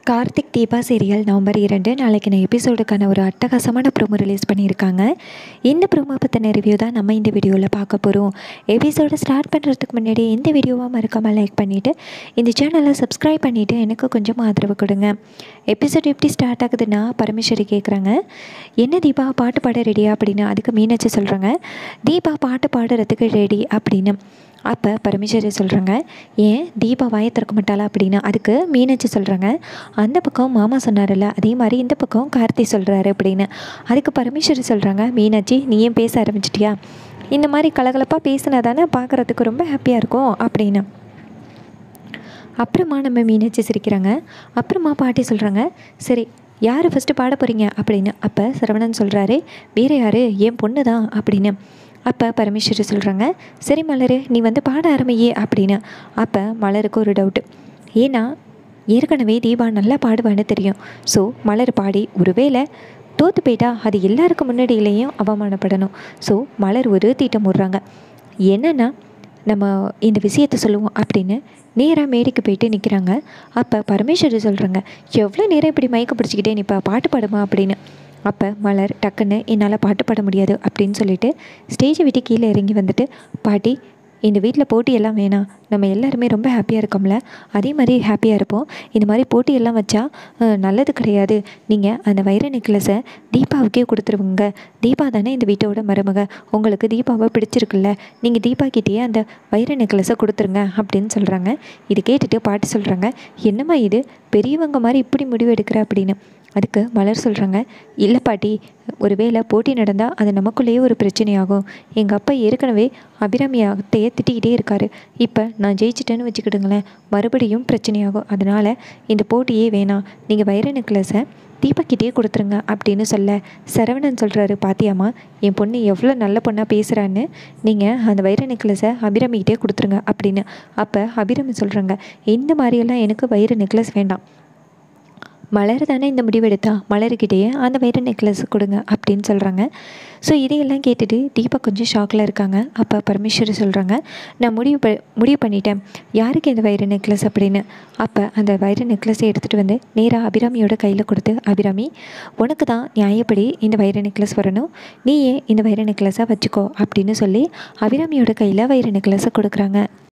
Karthik Deepa serial November 2 நாளைக்கு எபிசோடுக்கான ஒரு அட்டகாசமான ப்ரோமோ ரிலீஸ் பண்ணியிருக்காங்க. இந்த ப்ரோமோ பற்றின ரிவ்யூ தான் நம்ம இந்த வீடியோவில் பார்க்க போகிறோம். எபிசோடு ஸ்டார்ட் பண்ணுறதுக்கு முன்னாடி இந்த வீடியோவை மறக்காமல் லைக் பண்ணிவிட்டு இந்த சேனலை சப்ஸ்கிரைப் பண்ணிவிட்டு எனக்கு கொஞ்சம் ஆதரவு கொடுங்க. எபிசோடு எப்படி ஸ்டார்ட் ஆகுதுன்னா, பரமேஸ்வரி கேட்குறாங்க, என்ன தீபா பாட்டு பாட ரெடியா அப்படின்னு. அதுக்கு மீனாட்சி சொல்கிறாங்க, தீபா பாட்டு பாடுறதுக்கு ரெடி அப்படின்னு. அப்போ பரமேஸ்வரி சொல்கிறாங்க, ஏன் தீபா வாயை திறக்க மாட்டாளா அப்படின்னு. அதுக்கு மீனாட்சி சொல்கிறாங்க, அந்த பக்கம் மாமா சொன்னார்ல, அதே மாதிரி இந்த பக்கம் கார்த்தி சொல்கிறாரு அப்படின்னு. அதுக்கு பரமேஸ்வரி சொல்கிறாங்க, மீனாட்சி நீ ஏன் பேச ஆரம்பிச்சிட்டியா? இந்த மாதிரி கலகலப்பாக பேசினா தானே பார்க்குறதுக்கு ரொம்ப ஹாப்பியாக இருக்கும் அப்படின்னு. அப்புறமா நம்ம மீனாட்சி சிரிக்கிறாங்க. அப்புறமா பாட்டி சொல்கிறாங்க, சரி யார் ஃபஸ்ட்டு பாட போகிறீங்க அப்படின்னு. அப்போ சரவணன் சொல்கிறாரு, வேறு யார், என் பொண்ணு தான் அப்படின்னு. அப்போ பரமேஸ்வரி சொல்கிறாங்க, சரி மலர் நீ வந்து பாட ஆரம்பியே அப்படின்னு. அப்போ மலருக்கு ஒரு டவுட்டு, ஏன்னா ஏற்கனவே தீபா நல்லா பாடுவான்னு தெரியும். ஸோ மலர் பாடி ஒருவேளை தோற்று போயிட்டா அது எல்லாருக்கும் முன்னாடியிலையும் அவமானப்படணும். ஸோ மலர் ஒரு தீட்டம் போடுறாங்க, என்னென்னா நம்ம இந்த விஷயத்தை சொல்லுவோம் அப்படின்னு நேராக மேடைக்கு போயிட்டு நிற்கிறாங்க. அப்போ பரமேஸ்வரி சொல்கிறாங்க, எவ்வளோ நேரம் இப்படி மயக்க பிடிச்சிக்கிட்டே நீ இப்போ பாட்டு பாடுமா அப்படின்னு. அப்போ மலர் டக்குன்னு என்னால் பாட்டு பாட முடியாது அப்படின்னு சொல்லிட்டு ஸ்டேஜை விட்டு கீழே இறங்கி வந்துட்டு, பாட்டி இந்த வீட்டில் போட்டியெல்லாம் வேணாம், நம்ம எல்லாருமே ரொம்ப ஹாப்பியாக இருக்கோம்ல, அதே மாதிரி ஹாப்பியாக இருப்போம். இந்த மாதிரி போட்டியெல்லாம் வச்சா நல்லது கிடையாது. நீங்கள் அந்த வைர நெக்லஸை தீபாவுக்கே கொடுத்துருவங்க. தீபா தானே இந்த வீட்டோட மருமக, உங்களுக்கு தீபாவை பிடிச்சிருக்குல்ல, நீங்கள் தீபா கிட்டேயே அந்த வைர நெக்லஸை கொடுத்துருங்க அப்படின்னு சொல்கிறாங்க. இது கேட்டுட்டு பாட்டி சொல்கிறாங்க, என்னம்மா இது பெரியவங்க மாதிரி இப்படி முடிவு எடுக்கிற அப்படின்னு. அதுக்கு மலர் சொல்கிறாங்க, இல்லை பாட்டி, ஒரு வேளை போட்டி நடந்தால் அது நமக்குள்ளேயே ஒரு பிரச்சனையாகும். எங்கள் அப்பா ஏற்கனவே அபிராமி அத்தையை திட்டிக்கிட்டே இருக்காரு. இப்போ நான் ஜெயிச்சிட்டேன்னு வச்சுக்கிடுங்களேன், மறுபடியும் பிரச்சனையாகும். அதனால் இந்த போட்டியே வேணாம், நீங்கள் வைர நெக்லஸை தீபக்கிட்டே கொடுத்துருங்க அப்படின்னு சொல்ல, சரவணன் சொல்கிறாரு, பாத்தியாம்மா என் பொண்ணு எவ்வளோ நல்ல பொண்ணாக பேசுகிறான்னு, நீங்கள் அந்த வைர நெக்லஸை அபிராமிக்கிட்டே கொடுத்துருங்க அப்படின்னு. அப்போ அபிராமி சொல்கிறாங்க, இந்த மாதிரியெல்லாம் எனக்கு வைர நெக்லஸ் வேண்டாம், மலர் தானே இந்த முடிவெடுத்தா, மலர்கிட்டேயே அந்த வைர நெக்லஸ் கொடுங்க அப்படின்னு சொல்கிறாங்க. ஸோ இதையெல்லாம் கேட்டுட்டு தீபா கொஞ்சம் ஷாக்கில் இருக்காங்க. அப்போ பரமேஸ்வரி சொல்கிறாங்க, நான் முடிவு பண்ணிட்டேன், யாருக்கு இந்த வைர நெக்லஸ் அப்படின்னு. அப்போ அந்த வைர நெக்லஸை எடுத்துகிட்டு வந்து நேராக அபிராமியோட கையில் கொடுத்து, அபிராமி உனக்கு தான் நியாயப்படி இந்த வைர நெக்லஸ் வரணும், நீயே இந்த வைர நெக்லஸை வச்சுக்கோ அப்படின்னு சொல்லி அபிராமியோட கையில் வைர நெக்லஸை கொடுக்குறாங்க.